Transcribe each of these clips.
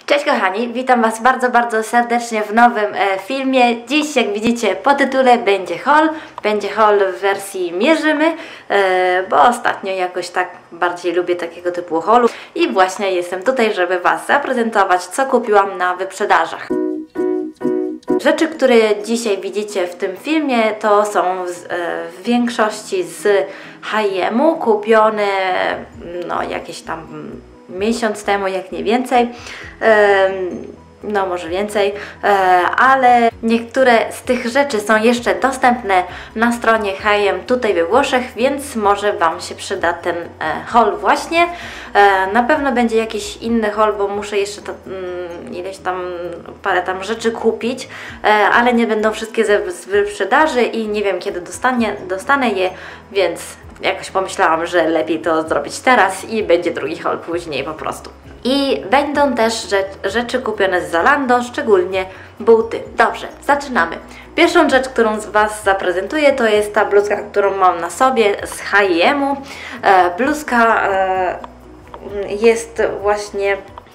Cześć kochani, witam Was bardzo serdecznie w nowym filmie. Dziś, jak widzicie po tytule, będzie haul w wersji mierzymy, bo ostatnio jakoś tak bardziej lubię takiego typu haulu i właśnie jestem tutaj, żeby Was zaprezentować, co kupiłam na wyprzedażach. Rzeczy, które dzisiaj widzicie w tym filmie, to są w większości z H&M-u, kupione no jakieś tam miesiąc temu, jak nie więcej, no może więcej, ale niektóre z tych rzeczy są jeszcze dostępne na stronie H&M tutaj we Włoszech, więc może Wam się przyda ten haul właśnie. Na pewno będzie jakiś inny haul, bo muszę jeszcze ileś tam, parę tam rzeczy kupić, ale nie będą wszystkie z wyprzedaży i nie wiem, kiedy dostanę je, więc jakoś pomyślałam, że lepiej to zrobić teraz i będzie drugi haul później po prostu. I będą też rzeczy kupione z Zalando, szczególnie buty. Dobrze, zaczynamy. Pierwszą rzecz, którą z Was zaprezentuję, to jest ta bluzka, którą mam na sobie z H&M-u. Bluzka jest właśnie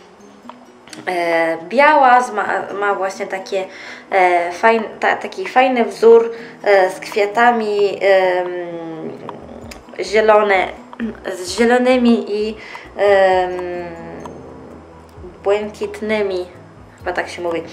biała, ma właśnie taki fajny wzór z kwiatami z zielonymi i błękitnymi, chyba tak się mówi,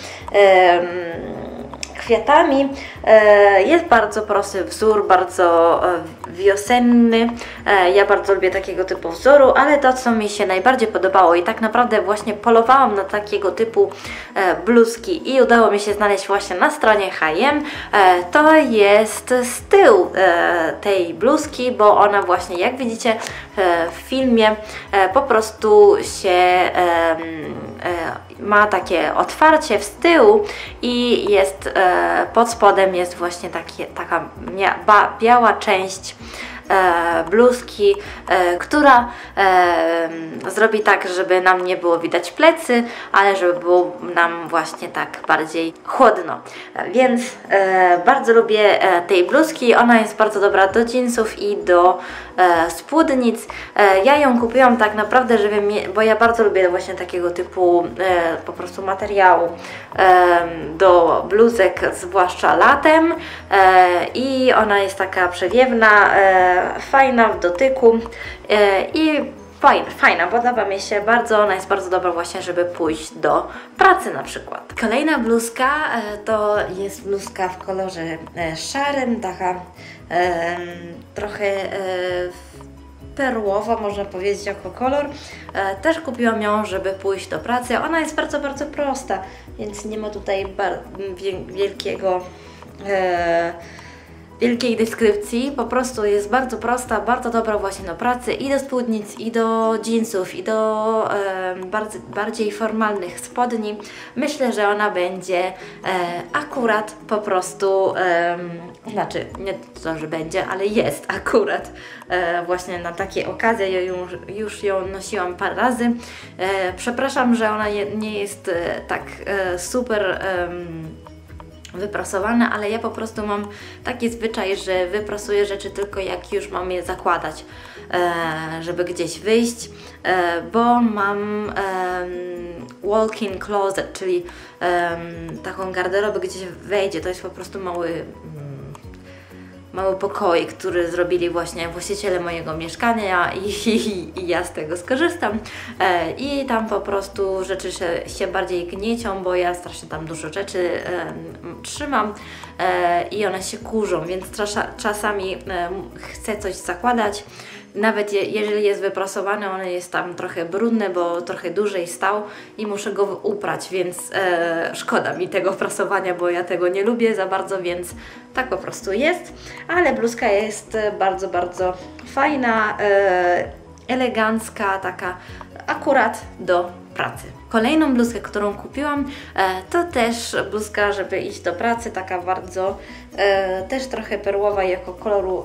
kwiatami. Jest bardzo prosty wzór, bardzo wiosenny. Ja bardzo lubię takiego typu wzoru, ale to, co mi się najbardziej podobało i tak naprawdę właśnie polowałam na takiego typu bluzki i udało mi się znaleźć właśnie na stronie H&M, to jest z tyłu tej bluzki, bo ona właśnie, jak widzicie w filmie, po prostu się ma takie otwarcie z tyłu i jest pod spodem jest właśnie taka biała część bluzki, która zrobi tak, żeby nam nie było widać plecy, ale żeby było nam właśnie tak bardziej chłodno. Więc bardzo lubię tej bluzki, ona jest bardzo dobra do jeansów i do spódnic. Ja ją kupiłam tak naprawdę, bo ja bardzo lubię właśnie takiego typu po prostu materiału do bluzek, zwłaszcza latem, i ona jest taka przewiewna, fajna w dotyku i fajna, podoba mi się bardzo, ona jest bardzo dobra właśnie, żeby pójść do pracy na przykład. Kolejna bluzka to jest bluzka w kolorze szarym, taka trochę perłowa, można powiedzieć, jako kolor. Też kupiłam ją, żeby pójść do pracy. Ona jest bardzo prosta, więc nie ma tutaj wielkiej deskrypcji, po prostu jest bardzo prosta, bardzo dobra właśnie do pracy i do spódnic, i do jeansów, i do bardziej formalnych spodni. Myślę, że ona będzie akurat po prostu, znaczy nie to, że będzie, ale jest akurat właśnie na takie okazje. Ja już ją nosiłam parę razy. Przepraszam, że ona nie jest tak super wyprasowane, ale ja po prostu mam taki zwyczaj, że wyprasuję rzeczy tylko jak już mam je zakładać, żeby gdzieś wyjść, bo mam walk-in closet, czyli taką garderobę, gdzie wejdzie. To jest po prostu mały pokoik, który zrobili właśnie właściciele mojego mieszkania i ja z tego skorzystam. I tam po prostu rzeczy się bardziej gniecią, bo ja strasznie tam dużo rzeczy trzymam i one się kurzą, więc czasami chcę coś zakładać. Nawet jeżeli jest wyprasowany, on jest tam trochę brudny, bo trochę dłużej stał i muszę go uprać, więc szkoda mi tego prasowania, bo ja tego nie lubię za bardzo, więc tak po prostu jest. Ale bluzka jest bardzo fajna, elegancka, taka akurat do pracy. Kolejną bluzkę, którą kupiłam, to też bluzka, żeby iść do pracy, taka bardzo też trochę perłowa, jako koloru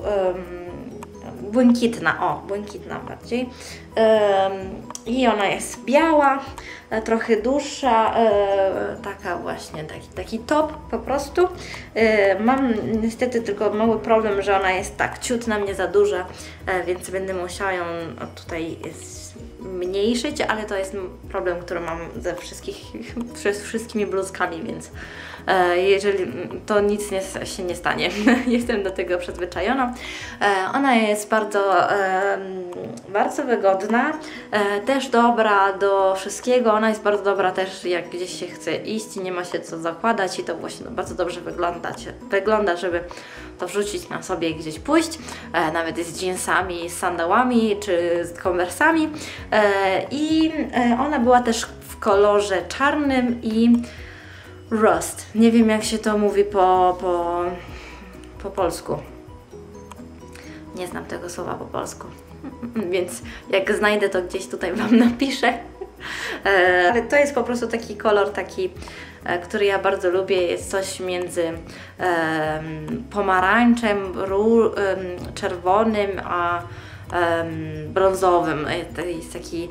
błękitna bardziej. I ona jest biała, trochę dłuższa, taka właśnie, taki top po prostu. Mam niestety tylko mały problem, że ona jest tak ciut na mnie za duża, więc będę musiała ją tutaj zmniejszyć, ale to jest problem, który mam ze wszystkimi bluzkami, więc jeżeli to nic się nie stanie. Jestem do tego przyzwyczajona. Ona jest bardzo wygodna, też dobra do wszystkiego. Ona jest bardzo dobra też jak gdzieś się chce iść i nie ma się co zakładać i to właśnie bardzo dobrze wygląda, żeby to wrzucić na sobie i gdzieś pójść, nawet z jeansami, z sandałami czy z konwersami. I ona była też w kolorze czarnym i rust. Nie wiem, jak się to mówi po polsku. Nie znam tego słowa po polsku, więc jak znajdę, to gdzieś tutaj Wam napiszę. Ale to jest po prostu taki kolor, który ja bardzo lubię. Jest coś między pomarańczem, czerwonym, a brązowym. To jest taki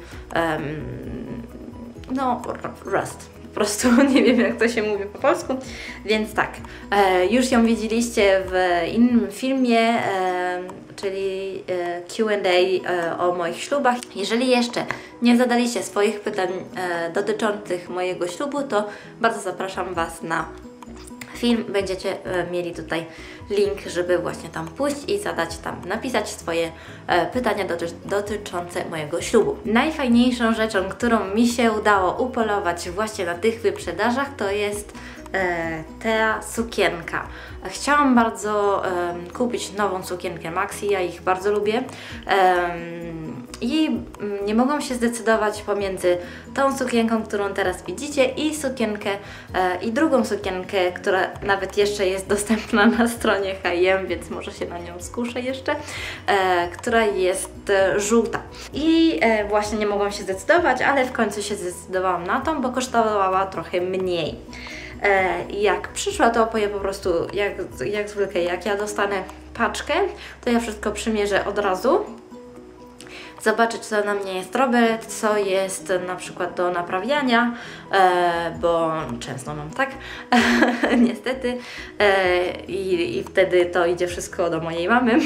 no, rust. Po prostu nie wiem, jak to się mówi po polsku, więc tak, już ją widzieliście w innym filmie, czyli Q&A o moich ślubach. Jeżeli jeszcze nie zadaliście swoich pytań dotyczących mojego ślubu, to bardzo zapraszam Was na film. Będziecie mieli tutaj link, żeby właśnie tam pójść i napisać swoje pytania dotyczące mojego ślubu. Najfajniejszą rzeczą, którą mi się udało upolować właśnie na tych wyprzedażach, to jest ta sukienka. Chciałam bardzo kupić nową sukienkę Maxi, ja ich bardzo lubię. I nie mogłam się zdecydować pomiędzy tą sukienką, którą teraz widzicie, i drugą sukienkę, która nawet jeszcze jest dostępna na stronie H&M, więc może się na nią skuszę jeszcze, która jest żółta. I właśnie nie mogłam się zdecydować, ale w końcu się zdecydowałam na tą, bo kosztowała trochę mniej. Jak przyszła, to opoję po prostu jak zwykle, jak ja dostanę paczkę, to ja wszystko przymierzę od razu. Zobaczyć, co na mnie jest dobre, co jest na przykład do naprawiania, bo często mam tak, niestety, i wtedy to idzie wszystko do mojej mamy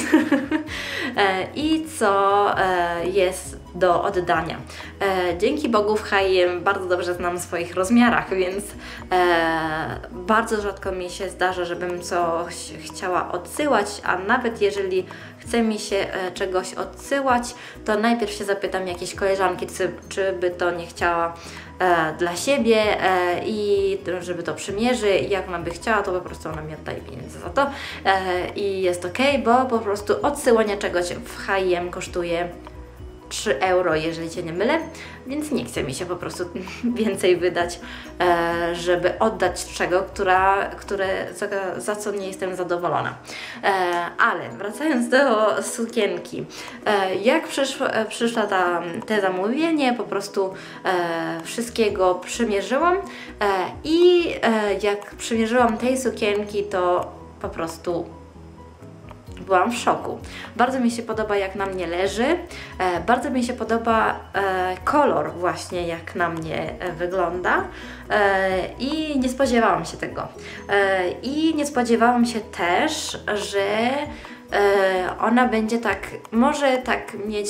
i co jest do oddania. Dzięki Bogu w H&M bardzo dobrze znam w swoich rozmiarach, więc bardzo rzadko mi się zdarza, żebym coś chciała odsyłać, a nawet jeżeli chce mi się czegoś odsyłać, to najpierw się zapytam jakiejś koleżanki, czy by to nie chciała dla siebie i żeby to przymierzy, i jak ona by chciała, to po prostu ona mi oddaje pieniądze za to i jest ok, bo po prostu odsyłanie czegoś w H&M kosztuje 3 euro, jeżeli się nie mylę, więc nie chce mi się po prostu więcej wydać, żeby oddać czego, za co nie jestem zadowolona. Ale wracając do sukienki, jak przyszła te zamówienie, po prostu wszystkiego przymierzyłam i jak przymierzyłam tej sukienki, to po prostu byłam w szoku. Bardzo mi się podoba, jak na mnie leży, bardzo mi się podoba kolor właśnie, jak na mnie wygląda i nie spodziewałam się tego. I nie spodziewałam się też, że ona będzie może mieć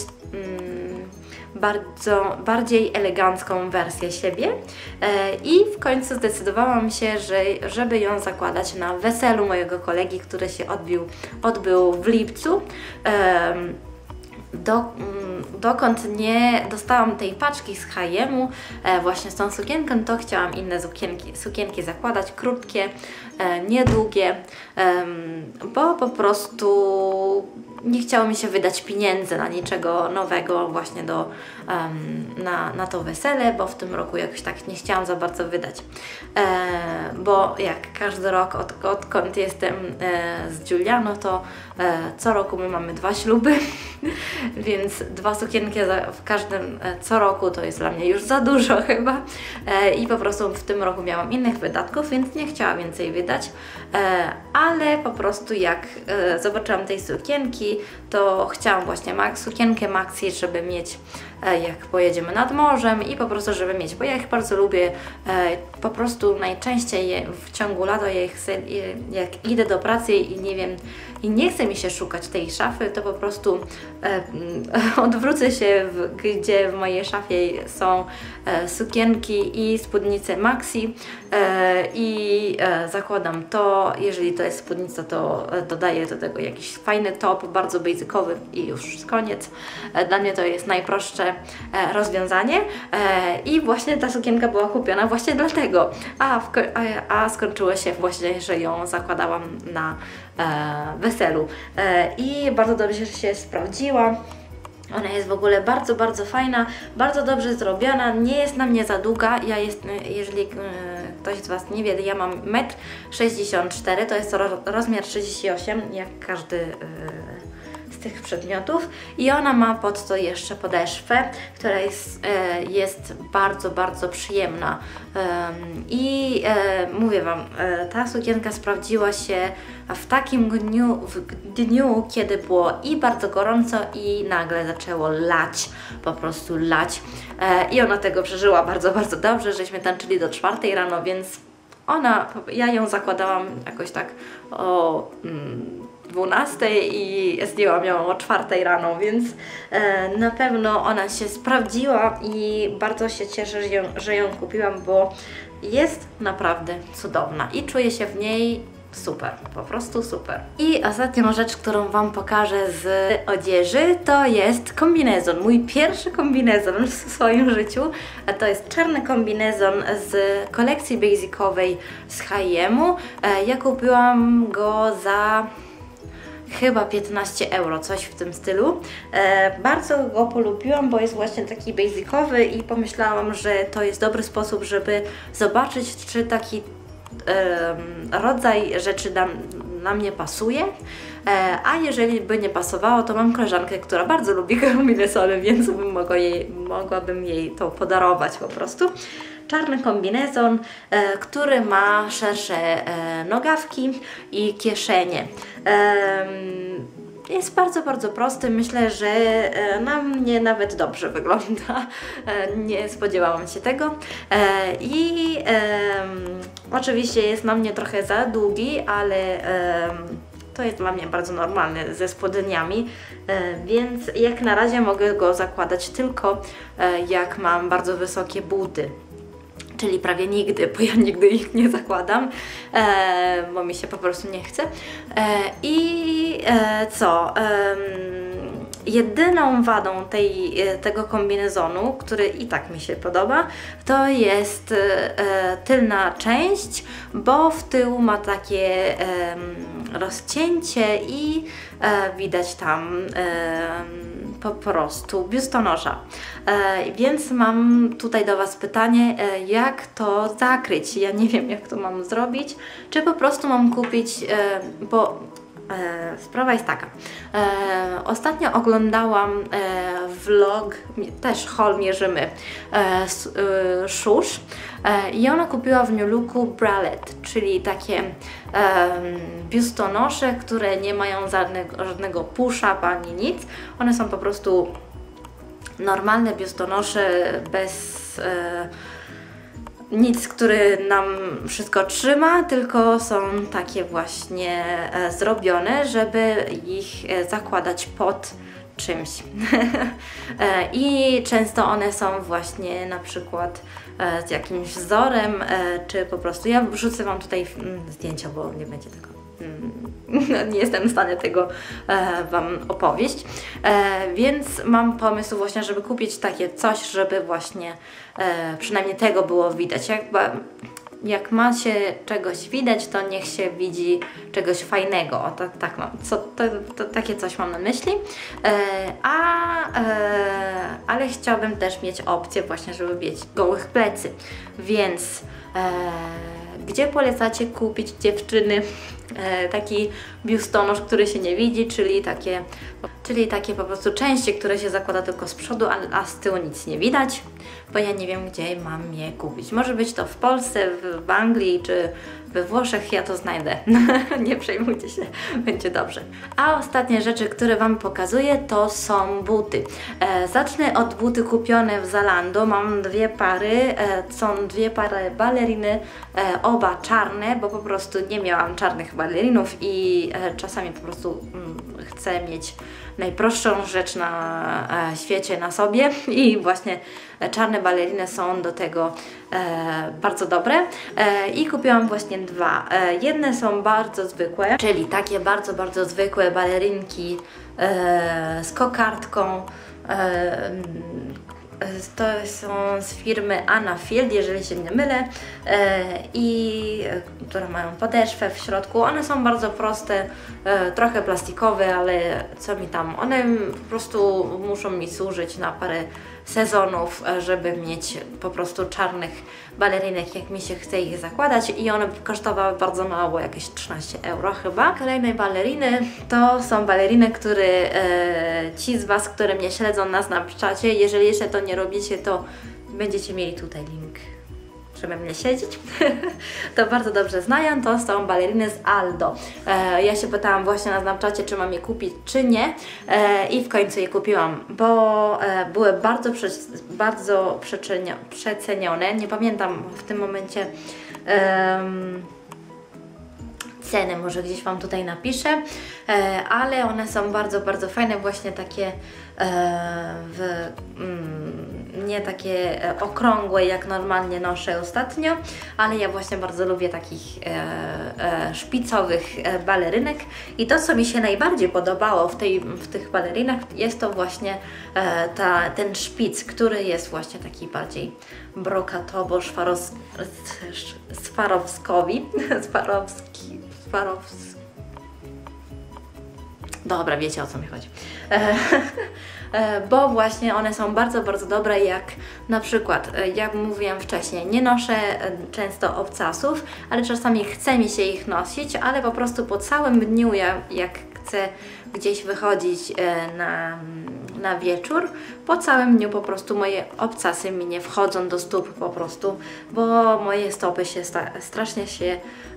bardziej elegancką wersję siebie i w końcu zdecydowałam się, żeby ją zakładać na weselu mojego kolegi, który się odbył w lipcu. Dokąd nie dostałam tej paczki z H&M-u właśnie z tą sukienką, to chciałam inne sukienki zakładać, krótkie, niedługie, bo po prostu nie chciało mi się wydać pieniędzy na niczego nowego właśnie na to wesele, bo w tym roku jakoś tak nie chciałam za bardzo wydać. Bo jak każdy rok, odkąd jestem z Giuliano, to co roku my mamy 2 śluby, więc 2 sukienki co roku to jest dla mnie już za dużo chyba i po prostu w tym roku miałam innych wydatków, więc nie chciałam więcej wydać, ale po prostu jak zobaczyłam tej sukienki, to chciałam właśnie sukienkę Maxi, żeby mieć jak pojedziemy nad morzem i po prostu żeby mieć, bo ja ich bardzo lubię, po prostu najczęściej w ciągu lata jak idę do pracy i nie wiem, i nie chce mi się szukać tej szafy, to po prostu odwrócę się, gdzie w mojej szafie są sukienki i spódnice maxi i zakładam to. Jeżeli to jest spódnica, to dodaję do tego jakiś fajny top, bardzo basicowy i już koniec. Dla mnie to jest najprostsze rozwiązanie i właśnie ta sukienka była kupiona właśnie dlatego, a skończyło się właśnie, że ją zakładałam na weselu i bardzo dobrze się sprawdziła. Ona jest w ogóle bardzo, bardzo fajna, bardzo dobrze zrobiona, nie jest na mnie za długa. Jeżeli ktoś z Was nie wie, ja mam 1,64 m, to jest rozmiar 38, jak każdy z tych przedmiotów i ona ma pod to jeszcze podeszwę, która jest bardzo, bardzo przyjemna i mówię Wam, ta sukienka sprawdziła się w takim dniu, kiedy było i bardzo gorąco i nagle zaczęło lać, po prostu lać i ona tego przeżyła bardzo, bardzo dobrze, żeśmy tańczyli do 4 rano, więc ja ją zakładałam jakoś tak o 12 i zdjęłam ją o 4 rano, więc na pewno ona się sprawdziła i bardzo się cieszę, że ją kupiłam, bo jest naprawdę cudowna i czuję się w niej super, po prostu super. I ostatnią rzecz, którą Wam pokażę z odzieży, to jest kombinezon. Mój pierwszy kombinezon w swoim życiu, a to jest czarny kombinezon z kolekcji basicowej z H&M-u. Ja kupiłam go za chyba 15 euro, coś w tym stylu. Bardzo go polubiłam, bo jest właśnie taki basicowy i pomyślałam, że to jest dobry sposób, żeby zobaczyć, czy taki rodzaj rzeczy na mnie pasuje, a jeżeli by nie pasowało, to mam koleżankę, która bardzo lubi kombinezony, więc mogłabym jej to podarować po prostu. Czarny kombinezon, który ma szersze nogawki i kieszenie. Jest bardzo, bardzo prosty. Myślę, że na mnie nawet dobrze wygląda. Nie spodziewałam się tego. I oczywiście jest na mnie trochę za długi, ale to jest dla mnie bardzo normalne ze spodniami, więc jak na razie mogę go zakładać tylko jak mam bardzo wysokie buty. Czyli prawie nigdy, bo ja nigdy ich nie zakładam, bo mi się po prostu nie chce. Jedyną wadą tego kombinezonu, który i tak mi się podoba, to jest tylna część, bo w tył ma takie rozcięcie i widać tam po prostu biustonosza. Więc mam tutaj do Was pytanie, jak to zakryć? Ja nie wiem, jak to mam zrobić, czy po prostu mam kupić, bo sprawa jest taka. Ostatnio oglądałam vlog, też haul mierzymy, Szusz i ona kupiła w New Looku bralette, czyli takie biustonosze, które nie mają żadnego push-up ani nic. One są po prostu normalne biustonosze bez nic, który nam wszystko trzyma, tylko są takie właśnie zrobione, żeby ich zakładać pod czymś. I często one są właśnie na przykład z jakimś wzorem, czy po prostu ja wrzucę Wam tutaj zdjęcia, bo nie będzie tego. Nie jestem w stanie tego Wam opowieść, więc mam pomysł właśnie, żeby kupić takie coś, żeby właśnie przynajmniej tego było widać. Jak ma się czegoś widać, to niech się widzi czegoś fajnego. O, tak mam. Takie coś mam na myśli. Ale chciałabym też mieć opcję właśnie, żeby mieć gołych plecy. Więc gdzie polecacie kupić, dziewczyny, taki biustonosz, który się nie widzi, czyli takie po prostu części, które się zakłada tylko z przodu, a z tyłu nic nie widać, bo ja nie wiem, gdzie mam je kupić. Może być to w Polsce, w Anglii czy we Włoszech, ja to znajdę. Nie przejmujcie się, będzie dobrze. A ostatnie rzeczy, które Wam pokazuję, to są buty. Zacznę od buty kupione w Zalando. Mam dwie pary, są dwie pary baleriny, oba czarne, bo po prostu nie miałam czarnych balerinów i czasami po prostu chcę mieć najprostszą rzecz na świecie na sobie i właśnie czarne baleriny są do tego bardzo dobre i kupiłam właśnie dwa. Jedne są bardzo zwykłe, czyli takie bardzo zwykłe balerinki z kokardką. To są z firmy Anna Field, jeżeli się nie mylę, i które mają podeszwę w środku. One są bardzo proste, trochę plastikowe, ale co mi tam, one po prostu muszą mi służyć na parę sezonów, żeby mieć po prostu czarnych balerinek, jak mi się chce ich zakładać, i one kosztowały bardzo mało, jakieś 13 euro chyba. Kolejne baleriny to są baleriny, które ci z Was, które mnie śledzą na Snapchacie, jeżeli jeszcze to nie robicie, to będziecie mieli tutaj link, żeby mnie śledzić, to bardzo dobrze znają. To są baleriny z Aldo. Ja się pytałam właśnie na Snapchacie, czy mam je kupić, czy nie, i w końcu je kupiłam, bo były bardzo przecenione. Nie pamiętam w tym momencie ceny, może gdzieś Wam tutaj napiszę, ale one są bardzo fajne, właśnie takie nie takie okrągłe, jak normalnie noszę ostatnio, ale ja właśnie bardzo lubię takich szpicowych balerynek, i to, co mi się najbardziej podobało w tych balerynach, jest to właśnie ten szpic, który jest właśnie taki bardziej brokatowo swarowski. Dobra, wiecie, o co mi chodzi. Bo właśnie one są bardzo dobre, jak na przykład, jak mówiłam wcześniej, nie noszę często obcasów, ale czasami chce mi się ich nosić, ale po prostu po całym dniu, jak chcę gdzieś wychodzić na wieczór, po całym dniu po prostu moje obcasy mi nie wchodzą do stóp po prostu, bo moje stopy się strasznie się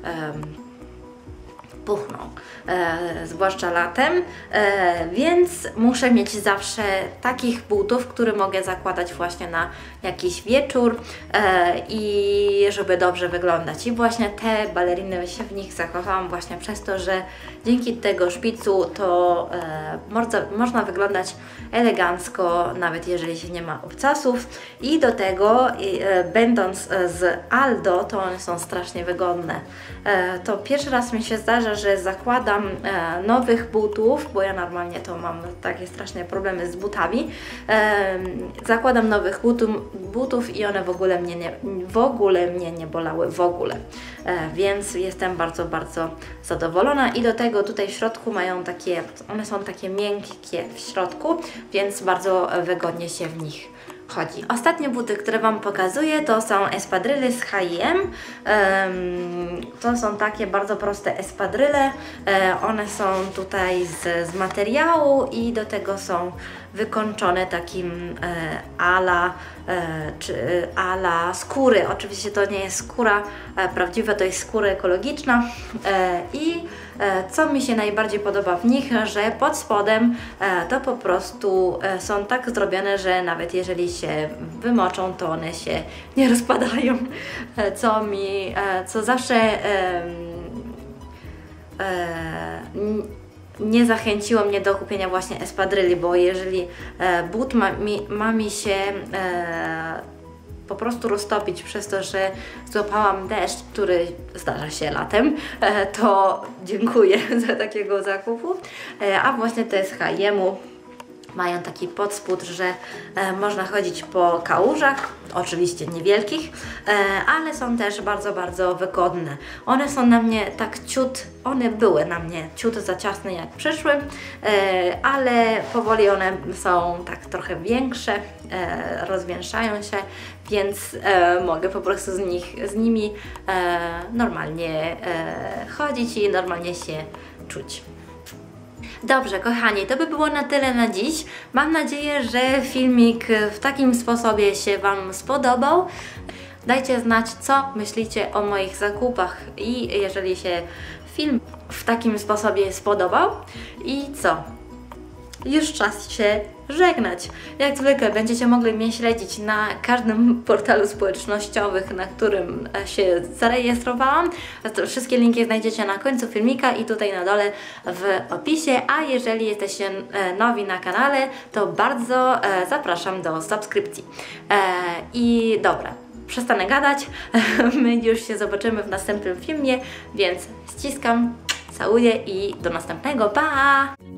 puchną, zwłaszcza latem, więc muszę mieć zawsze takich butów, które mogę zakładać właśnie na jakiś wieczór i żeby dobrze wyglądać. I właśnie te baleriny, się w nich zakochałam właśnie przez to, że dzięki tego szpicu to można wyglądać elegancko, nawet jeżeli się nie ma obcasów, i do tego będąc z Aldo, to one są strasznie wygodne. To pierwszy raz mi się zdarza, że zakładam nowych butów, bo ja normalnie to mam takie straszne problemy z butami. Zakładam nowych butów i one w ogóle mnie nie bolały w ogóle. Więc jestem bardzo zadowolona, i do tego tutaj w środku mają takie, one są takie miękkie w środku, więc bardzo wygodnie się w nich chodzi. Ostatnie buty, które Wam pokazuję, to są espadryle z H&M. To są takie bardzo proste espadryle. One są tutaj z materiału i do tego są wykończone takim ala skóry. Oczywiście to nie jest skóra prawdziwa, to jest skóra ekologiczna. I co mi się najbardziej podoba w nich, że pod spodem to po prostu są tak zrobione, że nawet jeżeli się wymoczą, to one się nie rozpadają, co zawsze nie zachęciło mnie do kupienia właśnie espadryli, bo jeżeli but ma mi się po prostu roztopić przez to, że złapałam deszcz, który zdarza się latem, to dziękuję za takiego zakupu. A właśnie to jest H&M-u. Mają taki podspód, że można chodzić po kałużach, oczywiście niewielkich, ale są też bardzo wygodne. One są na mnie tak one były na mnie ciut za ciasne, jak przyszły, ale powoli one są tak trochę większe, rozwiększają się, więc mogę po prostu z nimi normalnie chodzić i normalnie się czuć. Dobrze, kochani, to by było na tyle na dziś. Mam nadzieję, że filmik w takim sposobie się Wam spodobał. Dajcie znać, co myślicie o moich zakupach i jeżeli się film w takim sposobie spodobał. I co? już czas się żegnać. Jak zwykle będziecie mogli mnie śledzić na każdym portalu społecznościowym, na którym się zarejestrowałam. Wszystkie linki znajdziecie na końcu filmika i tutaj na dole w opisie, a jeżeli jesteście nowi na kanale, to bardzo zapraszam do subskrypcji. I dobra, przestanę gadać, my już się zobaczymy w następnym filmie, więc ściskam, całuję i do następnego, pa!